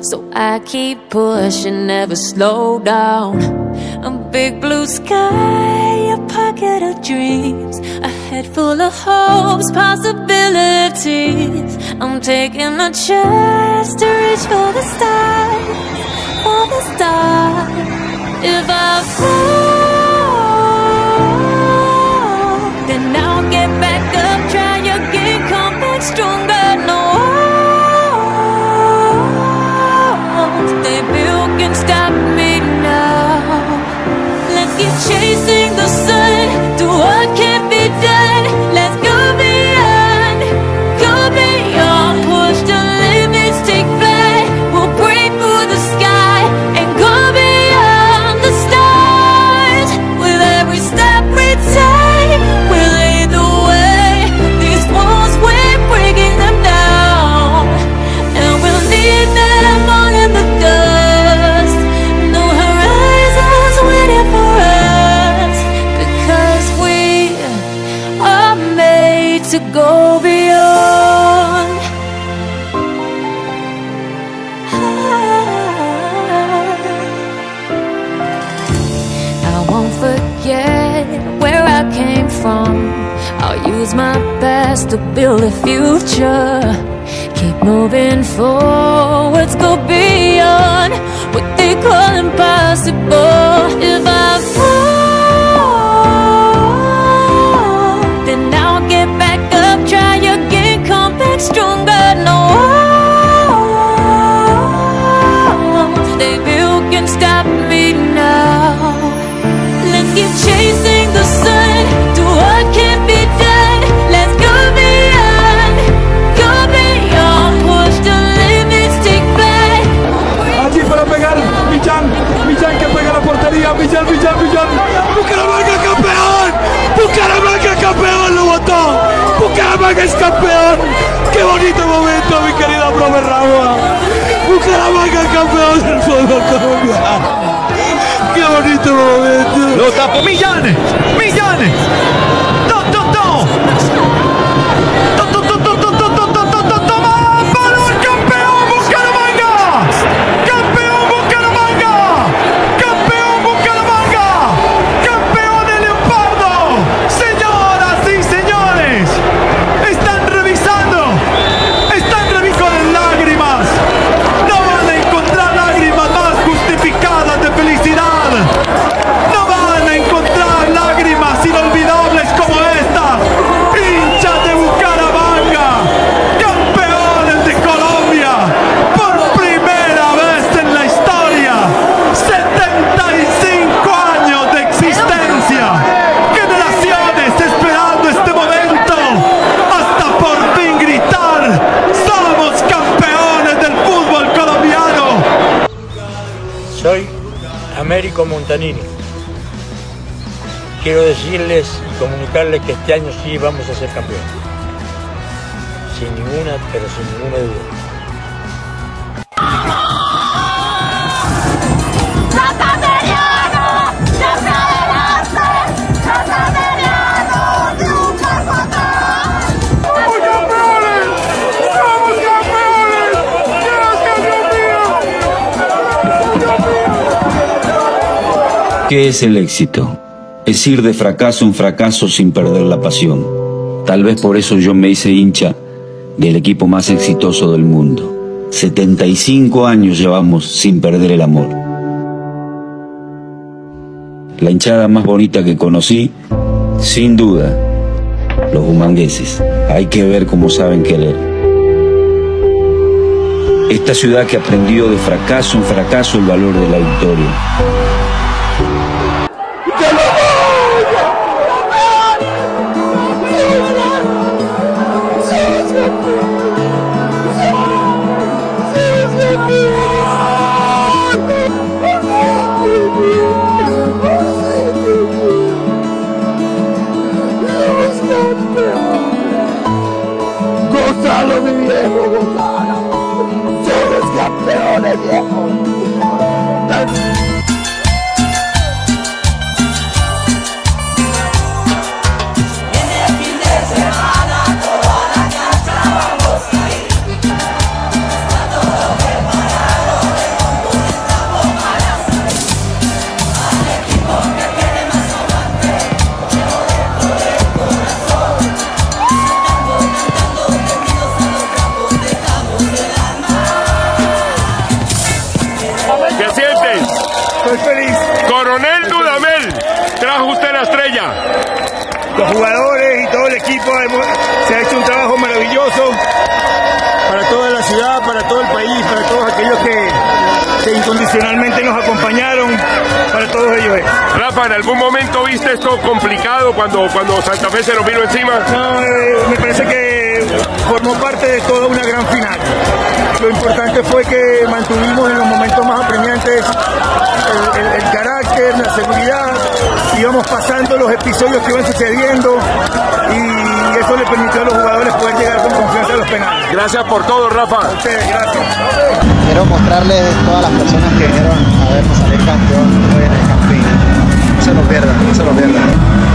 so I keep pushing, never slow down. A big blue sky, a pocket of dreams, a head full of hopes, possibilities. I'm taking a chance to reach for the stars, for the stars. If I fall, then I'll get back up, try again, come back stronger. No, they built can stop me now. Let's keep chasing the sun, do what can't be done. Let's go beyond, push the limits, take flight. We'll break through the sky and go beyond the stars. With every step we take, we'll lead the way. These walls, we're breaking them down, and we'll leave them all in the dust. No horizons waiting for us, because we are made to go beyond. I won't forget where I came from. I'll use my best to build a future. Keep moving forwards, go beyond what they call impossible. If I fall, then I'll get back up, try again, come back stronger. No, they can stop me now. Let's keep chasing the sun, do what can't be done. Let's go beyond, push the limits, take flight. Allí para pegar, Millán que pega la portería, Millán, Bucaramanga campeón, Bucaramanga campeón, lo votó, Bucaramanga es campeón. Qué bonito momento, mi querida profe Rama. Bucaramanga campeón del fútbol colombiano. Qué bonito momento. Lo tapó Millán. Campeón de Leopardo. Señoras y señores, están revisando con lágrimas. No van a encontrar lágrimas más justificadas de felicidad. No van a encontrar lágrimas inolvidables como esta. Hinchas de Bucaramanga, campeones de Colombia, por primera vez en la historia. 75 años de existencia, generaciones esperando este momento, hasta por fin gritar: somos campeones del fútbol colombiano. Soy Américo Montanini. Quiero decirles y comunicarles que este año sí vamos a ser campeones. Sin ninguna duda. ¿Qué es el éxito? Es ir de fracaso en fracaso sin perder la pasión. Tal vez por eso yo me hice hincha del equipo más exitoso del mundo. 75 años llevamos sin perder el amor. La hinchada más bonita que conocí, sin duda, los humangueses. Hay que ver cómo saben querer. Esta ciudad que aprendió de fracaso en fracaso el valor de la victoria. Gonzalo, mi viejo, Gonzalo. Somos campeones, viejo. Toda la cancha vamos a ir, dando lo preparado. jugadores y todo el equipo, se ha hecho un trabajo maravilloso para toda la ciudad, para todo el país, para todos aquellos que incondicionalmente nos acompañaron, para todos ellos. Rafa, ¿en algún momento viste esto complicado cuando Santa Fe se nos vino encima? No, me parece que formó parte de toda una gran final. Lo importante fue que mantuvimos en los momentos más apremiantes el carácter, la seguridad, íbamos pasando los episodios que iban sucediendo y eso le permitió a los jugadores poder llegar con confianza a los penales. Gracias por todo, Rafa. A ustedes, gracias. Quiero mostrarles a todas las personas que vinieron a vernos salir campeón hoy en el Campín. No se lo pierdan, no se lo pierdan.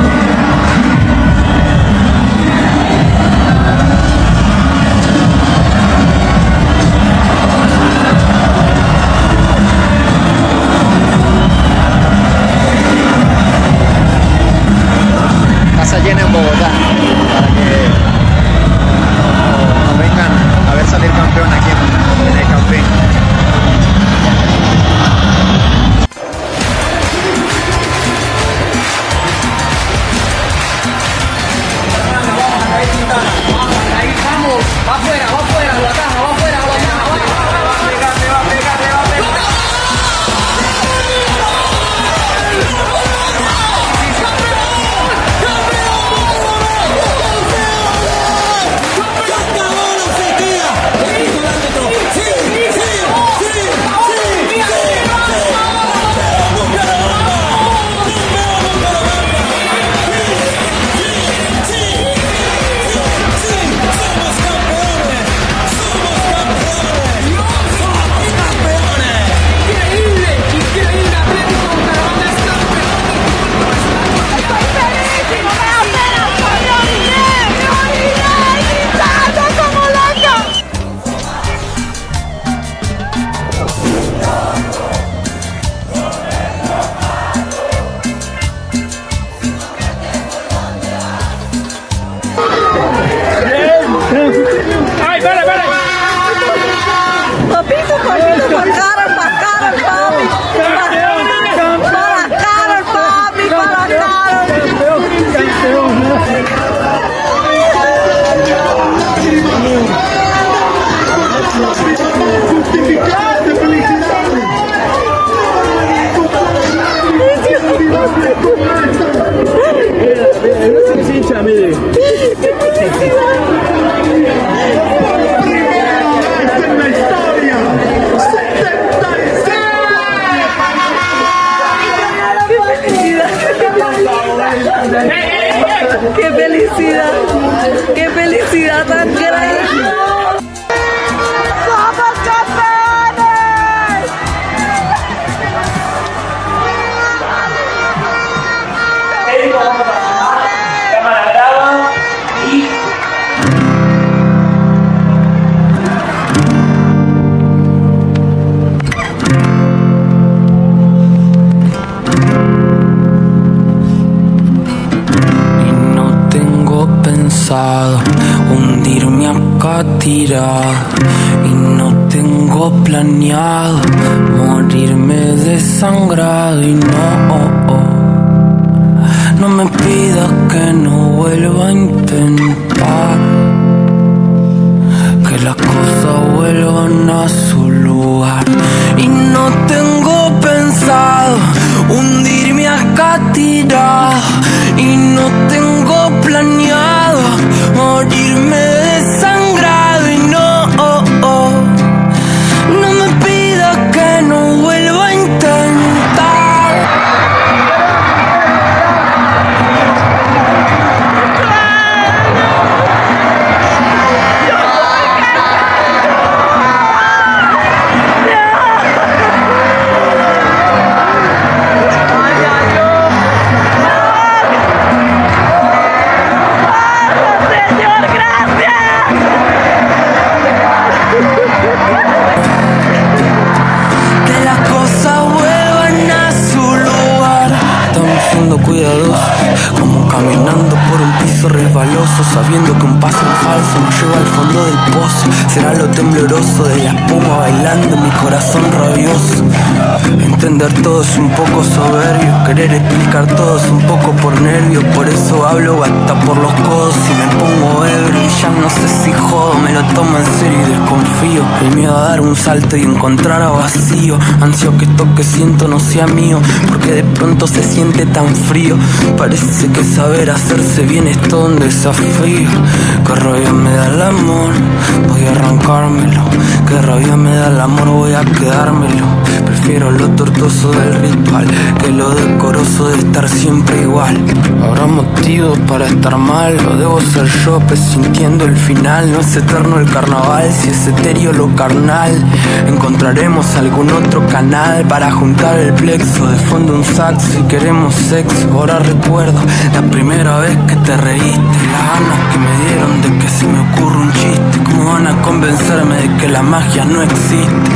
Casa llena en Bogotá para que nos vengan a ver salir campeón aquí en el Campín. Ahí vamos, va afuera, lo ataja, va afuera, lo ataja, va a pegar. ¡Qué felicidad tan grande! ¡Somos campeones! Cámara graba y... hundirme acá tirado y no tengo planeado morirme desangrado y no me pidas que no vuelva a intentar que las cosas vuelvan a su lugar y no tengo pensado hundirme acá tirado y no tengo planeado morirme desangrado y no me pidas que no vuelva a intentar. paso, sabiendo que un paso en falso nos lleva al fondo del pozo. Será lo tembloroso de la espuma bailando en mi corazón rabioso. Entender todo es un poco soberbio, querer explicar todo es un poco por nervio. Por eso hablo hasta por los codos y me pongo ebrio. Y ya no sé si jodo, me lo tomo en serio y desconfío. El miedo a dar un salto y encontrar a vacío. Ansio que esto que siento no sea mío, porque de pronto se siente tan frío. Parece que saber hacerse bien es todo un desafío. Qué rabia me da el amor, voy a arrancármelo. Qué rabia me da el amor, voy a quedármelo. Prefiero lo tortuoso del ritual que lo decoroso de estar siempre igual. Habrá motivos para estar mal, o debo ser yo presintiendo el final. No es eterno el carnaval, si es etéreo lo carnal. Encontraremos algún otro canal para juntar el plexo. De fondo un saxo y queremos sexo. Ahora recuerdo la primera vez que te reíste, las ganas que me dieron de que se me ocurra un chiste. ¿Cómo van a convencerme de que la magia no existe?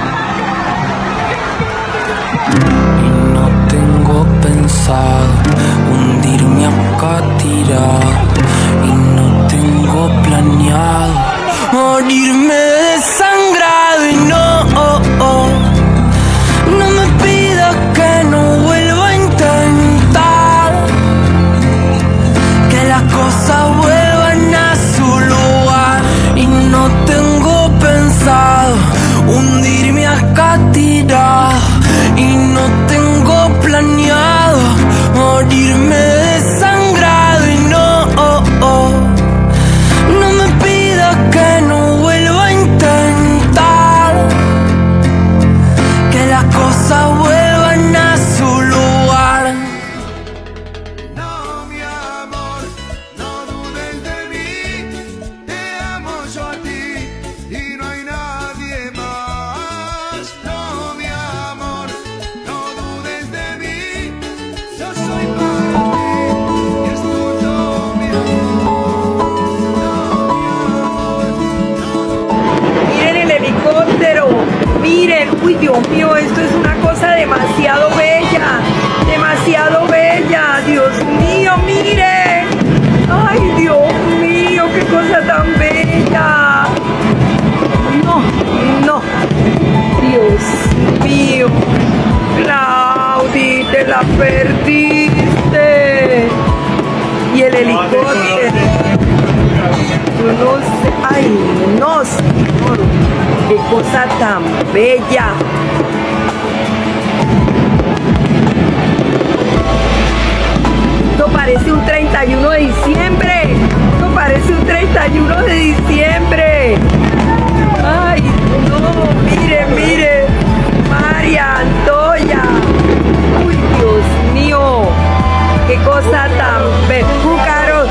Y no tengo pensado hundirme acá tirado, y no tengo planeado morirme desangrado. Y no me pidas que no vuelva a intentar que las cosas vuelvan a su lugar. Y no tengo pensado hundirme acá tirado, y no tengo planeado morirme desangrado. Y no me pidas que no vuelva a intentar que las cosas vuelvan a su lugar. No, mi amor, no dudes de mí, te amo yo a ti y no hay nadie más. No, mi amor, no dudes de mí, yo soy para ti y es tuyo, mi amor. Miren el helicóptero, miren, uy Dios mío, esto es una cosa demasiado bella, Dios mío, miren, ay Dios mío, qué cosa tan bella. No, Dios mío, Claudi, te la perdiste. Y el helicóptero, no sé, ay no señor, qué cosa tan bella. Esto parece un 31 de diciembre, ay no, mire, María Antoya, uy Dios mío, qué cosa tan bella. Búcaros.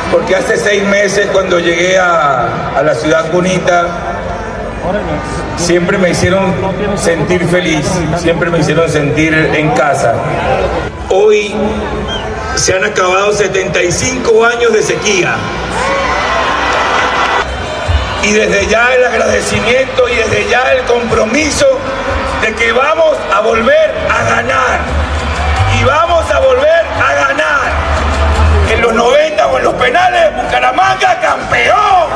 porque hace 6 meses cuando llegué a la ciudad bonita, siempre me hicieron sentir feliz, siempre me hicieron sentir en casa. Hoy se han acabado 75 años de sequía. Y desde ya el agradecimiento y desde ya el compromiso de que vamos a volver a ganar. Y vamos a volver a ganar. En los 90 o en los penales, Bucaramanga campeón.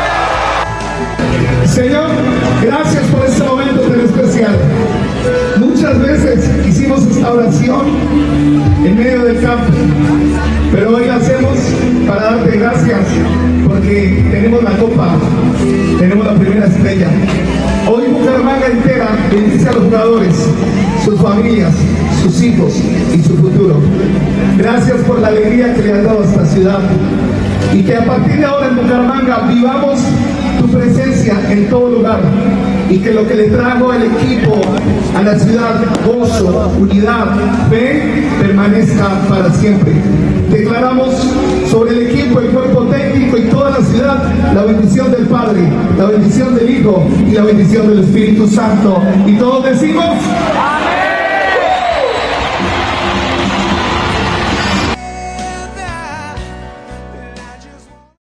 Señor, gracias por este momento tan especial. Muchas veces hicimos esta oración en medio del campo, pero hoy la hacemos para darte gracias porque tenemos la copa, tenemos la primera estrella. Hoy Bucaramanga entera bendice a los jugadores, sus familias, sus hijos y su futuro. Gracias por la alegría que le has dado a esta ciudad y que a partir de ahora en Bucaramanga vivamos tu presencia en todo lugar y que lo que le trajo el equipo a la ciudad, gozo, unidad, fe, permanezca para siempre. Declaramos sobre el equipo, el cuerpo técnico y toda la ciudad la bendición del Padre, la bendición del Hijo y la bendición del Espíritu Santo. Y todos decimos...